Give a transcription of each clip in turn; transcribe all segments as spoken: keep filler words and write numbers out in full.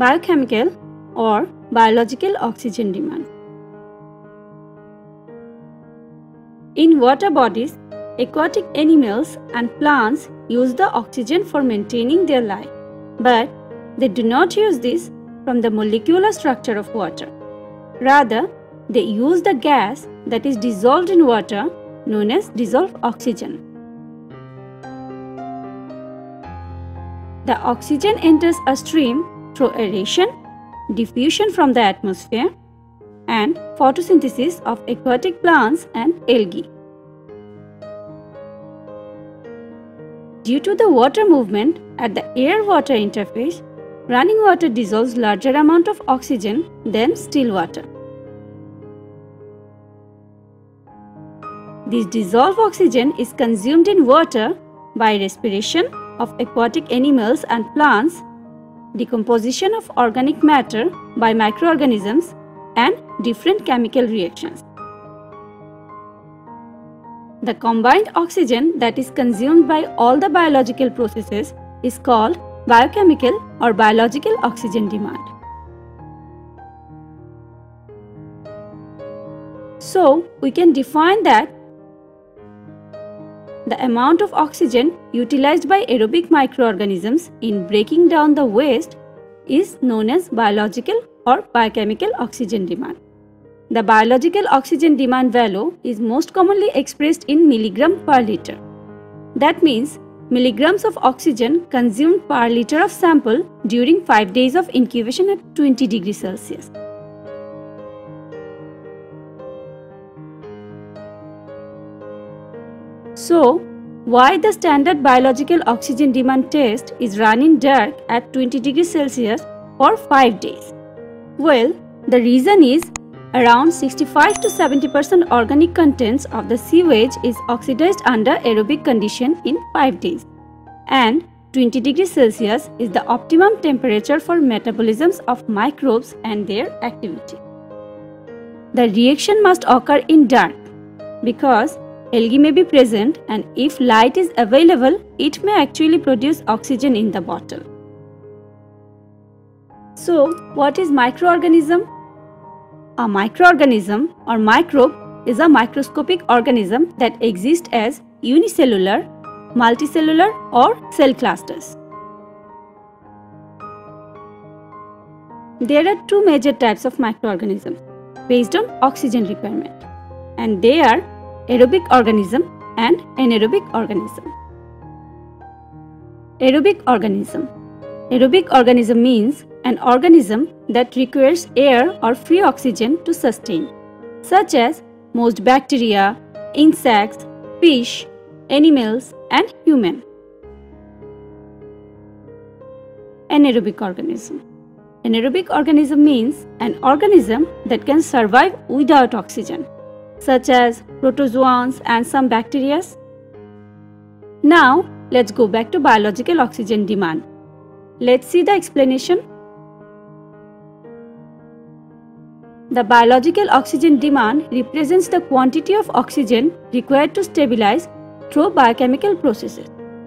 biochemical or biological oxygen demand. In water bodies, aquatic animals and plants use the oxygen for maintaining their life, but they do not use this from the molecular structure of water. Rather, they use the gas that is dissolved in water, known as dissolved oxygen. The oxygen enters a stream through aeration, diffusion from the atmosphere, and photosynthesis of aquatic plants and algae. Due to the water movement at the air-water interface, running water dissolves larger amount of oxygen than still water. This dissolved oxygen is consumed in water by respiration of aquatic animals and plants, decomposition of organic matter by microorganisms, and different chemical reactions. The combined oxygen that is consumed by all the biological processes is called biochemical or biological oxygen demand. So, we can define that the amount of oxygen utilized by aerobic microorganisms in breaking down the waste is known as biological or biochemical oxygen demand. The biological oxygen demand value is most commonly expressed in milligram per liter. That means milligrams of oxygen consumed per liter of sample during five days of incubation at twenty degrees Celsius. So, why the standard biological oxygen demand test is run in dark at twenty degrees Celsius for five days? Well, the reason is around sixty-five to seventy percent organic contents of the sewage is oxidized under aerobic condition in five days, and twenty degrees Celsius is the optimum temperature for metabolisms of microbes and their activity. The reaction must occur in dark because algae may be present, and if light is available, it may actually produce oxygen in the bottle. So, what is microorganism? A microorganism or microbe is a microscopic organism that exists as unicellular, multicellular, or cell clusters. There are two major types of microorganisms based on oxygen requirement, and they are aerobic organism and anaerobic organism. Aerobic organism. Aerobic organism means an organism that requires air or free oxygen to sustain, such as most bacteria, insects, fish, animals, and human. Anaerobic organism. Anaerobic organism means an organism that can survive without oxygen, such as protozoans and some bacteria. Now, let's go back to biological oxygen demand. Let's see the explanation. The biological oxygen demand represents the quantity of oxygen required to stabilize through biochemical processes.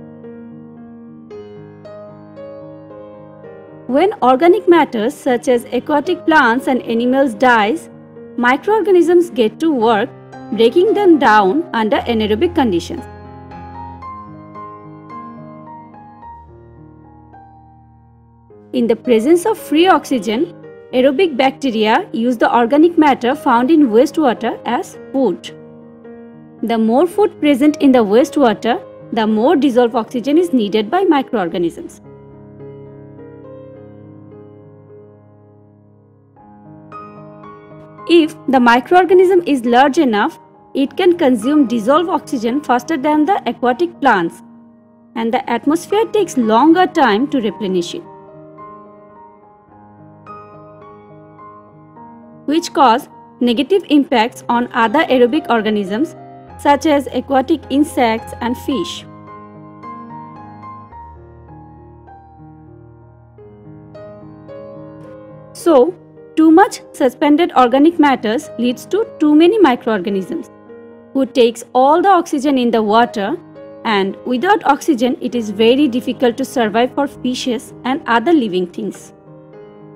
When organic matters such as aquatic plants and animals dies, microorganisms get to work breaking them down under anaerobic conditions. In the presence of free oxygen, aerobic bacteria use the organic matter found in wastewater as food. The more food present in the wastewater, the more dissolved oxygen is needed by microorganisms. If the microorganism is large enough, it can consume dissolved oxygen faster than the aquatic plants, and the atmosphere takes longer time to replenish it, which cause negative impacts on other aerobic organisms such as aquatic insects and fish. So, too much suspended organic matters leads to too many microorganisms, who takes all the oxygen in the water, and without oxygen it is very difficult to survive for fishes and other living things.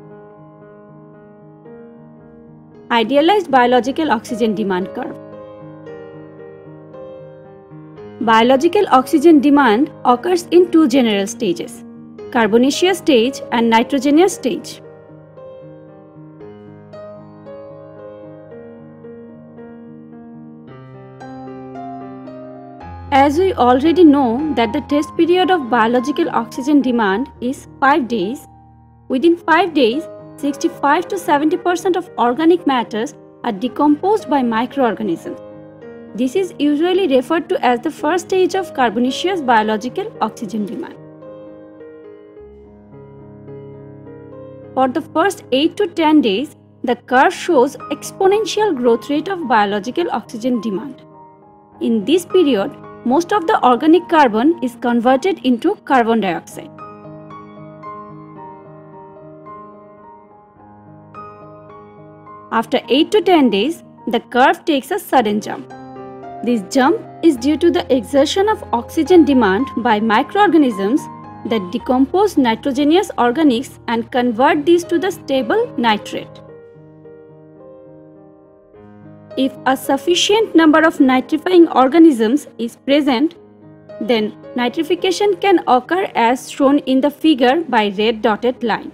Idealized biological oxygen demand curve. Biological oxygen demand occurs in two general stages, carbonaceous stage and nitrogenous stage. As we already know that the test period of biological oxygen demand is five days, within five days, sixty-five to seventy percent of organic matters are decomposed by microorganisms. This is usually referred to as the first stage of carbonaceous biological oxygen demand. For the first eight to ten days, the curve shows exponential growth rate of biological oxygen demand. In this period, most of the organic carbon is converted into carbon dioxide. After eight to ten days, the curve takes a sudden jump. This jump is due to the exertion of oxygen demand by microorganisms that decompose nitrogenous organics and convert these to the stable nitrate. If a sufficient number of nitrifying organisms is present, then nitrification can occur as shown in the figure by red dotted line.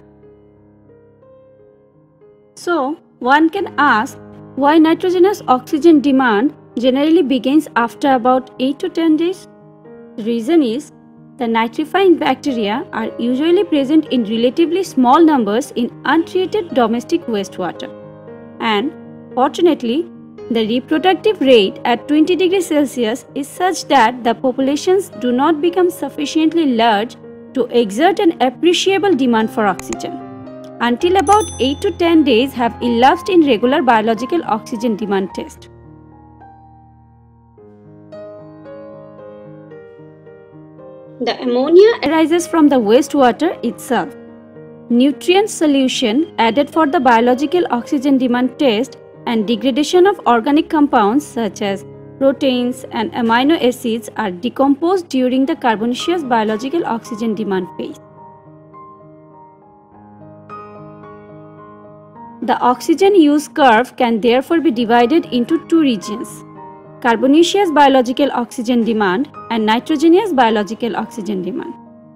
So, one can ask why nitrogenous oxygen demand generally begins after about eight to ten days. The reason is the nitrifying bacteria are usually present in relatively small numbers in untreated domestic wastewater, and fortunately, the reproductive rate at twenty degrees Celsius is such that the populations do not become sufficiently large to exert an appreciable demand for oxygen until about eight to ten days have elapsed in regular biological oxygen demand test. The ammonia arises from the wastewater itself. Nutrient solution added for the biological oxygen demand test and degradation of organic compounds such as proteins and amino acids are decomposed during the carbonaceous biological oxygen demand phase. The oxygen use curve can therefore be divided into two regions, carbonaceous biological oxygen demand and nitrogenous biological oxygen demand.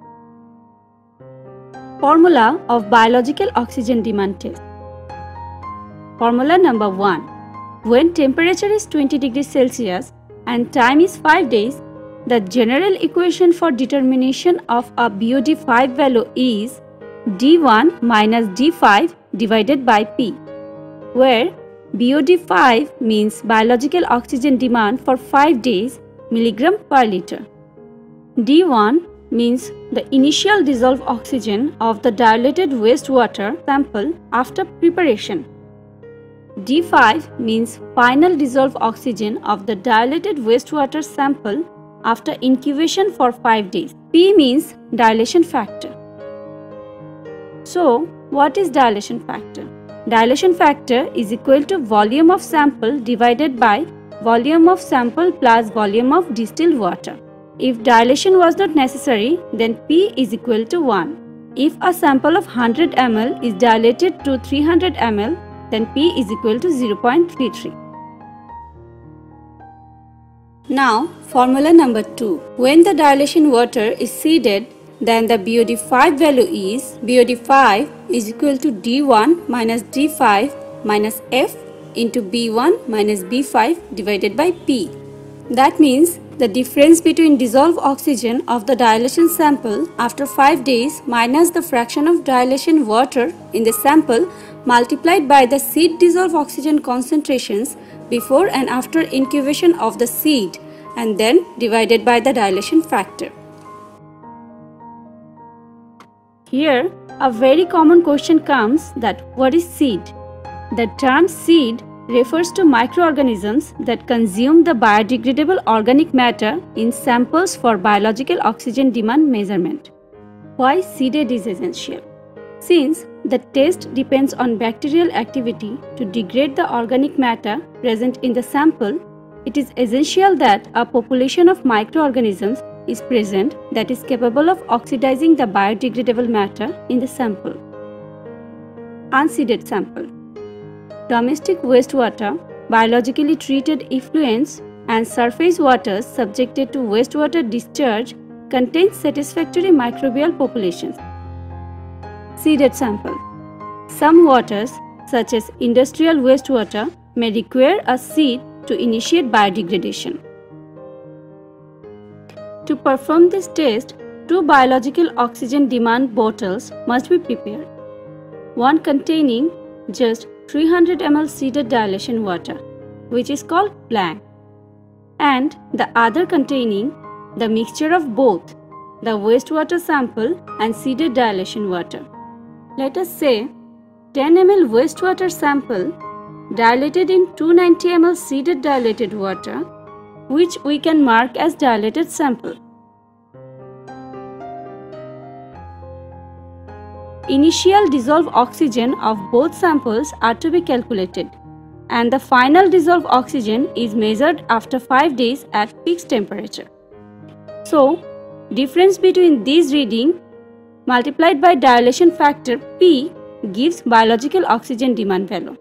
Formula of biological oxygen demand test. Formula number one. When temperature is twenty degrees Celsius and time is five days, the general equation for determination of a B O D five value is D one minus D five divided by P, where B O D five means biological oxygen demand for five days milligram per liter. D one means the initial dissolved oxygen of the diluted wastewater sample after preparation. D five means final dissolved oxygen of the diluted wastewater sample after incubation for five days. P means dilation factor. So, what is dilation factor? Dilation factor is equal to volume of sample divided by volume of sample plus volume of distilled water. If dilation was not necessary, then P is equal to one. If a sample of one hundred milliliters is dilated to three hundred milliliters, then P is equal to zero point three three. Now, formula number two. When the dilation water is seeded, then the B O D five value is B O D five is equal to D one minus D five minus F into B one minus B five divided by P. That means the difference between dissolved oxygen of the dilation sample after five days minus the fraction of dilation water in the sample multiplied by the seed dissolved oxygen concentrations before and after incubation of the seed and then divided by the dilation factor. Here, a very common question comes that what is seed? The term seed refers to microorganisms that consume the biodegradable organic matter in samples for biological oxygen demand measurement. Why seeded is essential? Since the test depends on bacterial activity to degrade the organic matter present in the sample, it is essential that a population of microorganisms is present that is capable of oxidizing the biodegradable matter in the sample. Unseeded sample. domestic wastewater, biologically treated effluents, and surface waters subjected to wastewater discharge contain satisfactory microbial populations. Seeded sample. Some waters, such as industrial wastewater, may require a seed to initiate biodegradation. To perform this test, two biological oxygen demand bottles must be prepared. One containing just three hundred milliliters seeded dilation water, which is called blank, and the other containing the mixture of both the wastewater sample and seeded dilation water. Let us say ten milliliters wastewater sample dilated in two hundred ninety milliliters seeded dilated water, which we can mark as dilated sample. Initial dissolved oxygen of both samples are to be calculated, and the final dissolved oxygen is measured after five days at fixed temperature. So, difference between these readings multiplied by dilation factor P gives biological oxygen demand value.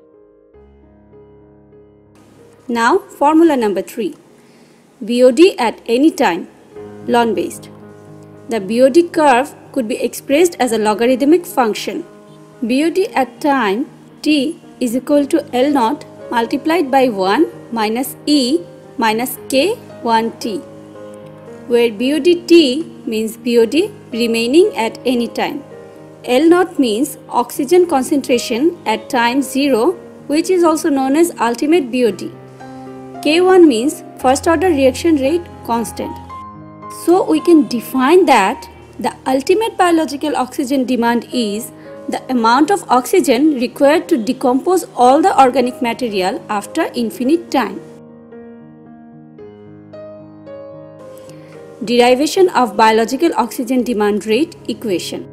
Now, formula number three. B O D at any time, ln based. The B O D curve could be expressed as a logarithmic function. B O D at time t is equal to L zero multiplied by one minus E minus K one t, where B O D t means B O D remaining at any time. L zero means oxygen concentration at time zero, which is also known as ultimate B O D. K one means first order reaction rate constant. So we can define that the ultimate biological oxygen demand is the amount of oxygen required to decompose all the organic material after infinite time. Derivation of biological oxygen demand rate equation.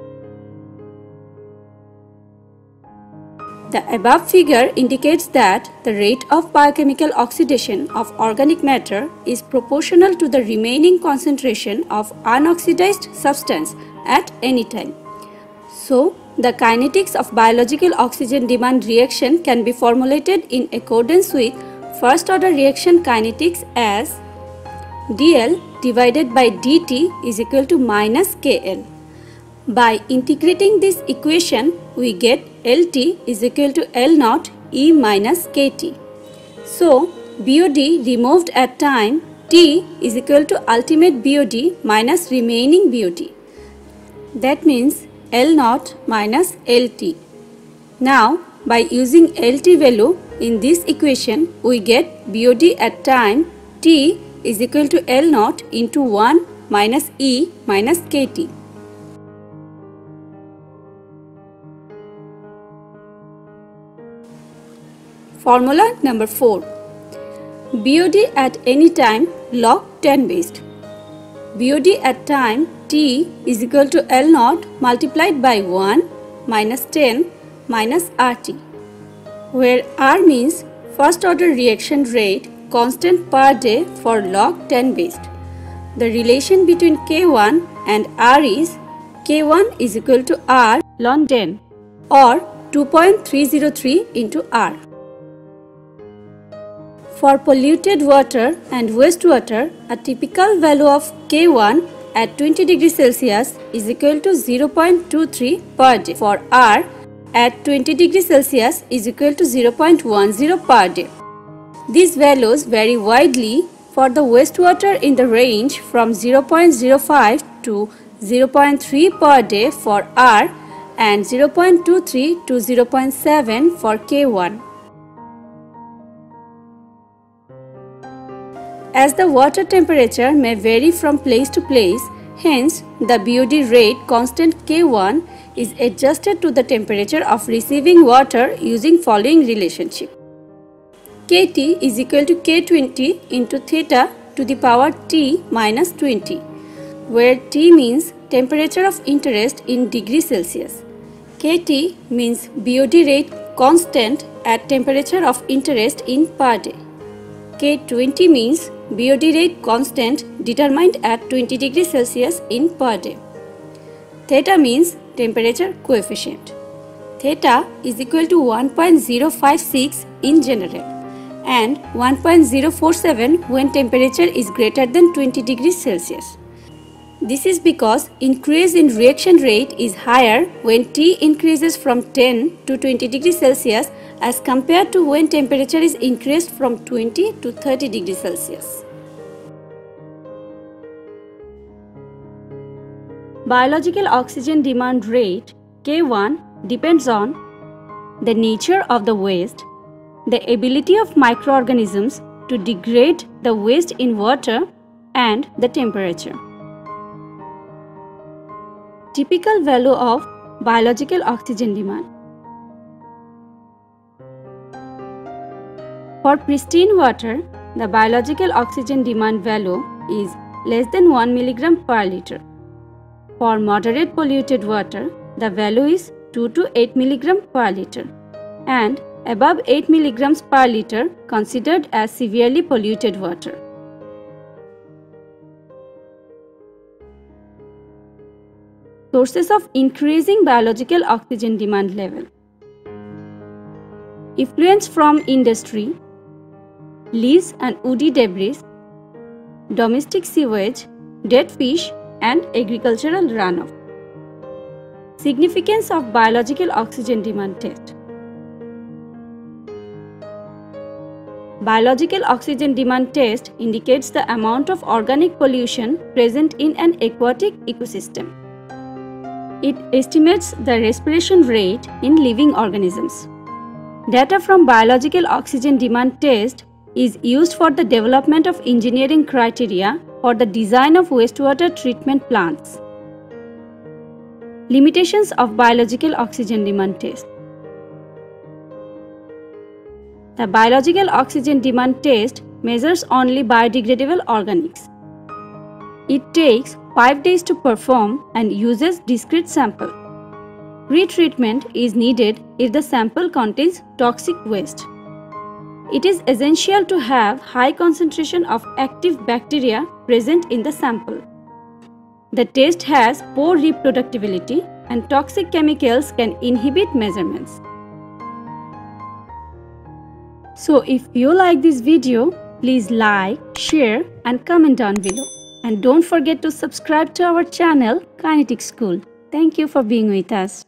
The above figure indicates that the rate of biochemical oxidation of organic matter is proportional to the remaining concentration of unoxidized substance at any time. So, the kinetics of biological oxygen demand reaction can be formulated in accordance with first order reaction kinetics as dl divided by dt is equal to minus kl. By integrating this equation, we get Lt is equal to L zero E minus Kt. So, B O D removed at time t is equal to ultimate B O D minus remaining B O D. That means L zero minus Lt. Now, by using Lt value in this equation, we get B O D at time t is equal to L zero into one minus E minus Kt. Formula number four. B O D at any time log ten based. B O D at time t is equal to L zero multiplied by one minus ten minus R T, where R means first order reaction rate constant per day for log ten based. The relation between K one and R is K one is equal to R ln ten or two point three zero three into R. For polluted water and wastewater, a typical value of K one at twenty degrees Celsius is equal to zero point two three per day. For R at twenty degrees Celsius is equal to zero point one zero per day. These values vary widely for the wastewater in the range from zero point zero five to zero point three per day for R and zero point two three to zero point seven for K one. As the water temperature may vary from place to place, hence the B O D rate constant K one is adjusted to the temperature of receiving water using following relationship. Kt is equal to K twenty into theta to the power T minus twenty, where T means temperature of interest in degree Celsius. Kt means B O D rate constant at temperature of interest in per day. K twenty means B O D rate constant determined at twenty degrees Celsius in per day. Theta means temperature coefficient. Theta is equal to one point zero five six in general and one point zero four seven when temperature is greater than twenty degrees Celsius. This is because increase in reaction rate is higher when T increases from ten to twenty degrees Celsius as compared to when temperature is increased from twenty to thirty degrees Celsius. Biological oxygen demand rate K one depends on the nature of the waste, the ability of microorganisms to degrade the waste in water, and the temperature. Typical value of biological oxygen demand. For pristine water, the biological oxygen demand value is less than one milligram per liter. For moderate polluted water, the value is two to eight milligram per liter, and above eight milligrams per liter considered as severely polluted water. Sources of increasing biological oxygen demand level. Effluents from industry, leaves and woody debris, domestic sewage, dead fish, and agricultural runoff. Significance of biological oxygen demand test. Biological oxygen demand test indicates the amount of organic pollution present in an aquatic ecosystem. It estimates the respiration rate in living organisms. Data from biological oxygen demand test is used for the development of engineering criteria for the design of wastewater treatment plants. Limitations of biological oxygen demand test. The biological oxygen demand test measures only biodegradable organics. It takes five days to perform and uses discrete sample. Retreatment is needed if the sample contains toxic waste. It is essential to have high concentration of active bacteria present in the sample. The test has poor reproducibility and toxic chemicals can inhibit measurements. So if you like this video, please like, share and comment down below. And don't forget to subscribe to our channel Kinetic School. Thank you for being with us.